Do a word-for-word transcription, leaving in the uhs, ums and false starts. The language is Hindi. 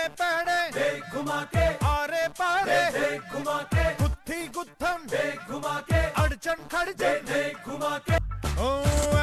पैड़े देख घुमा के, आरे पारे देख घुमा के, गुत्थी गुत्थम देख घुमा के, अड़चन खड़चन देख घुमा के। ओ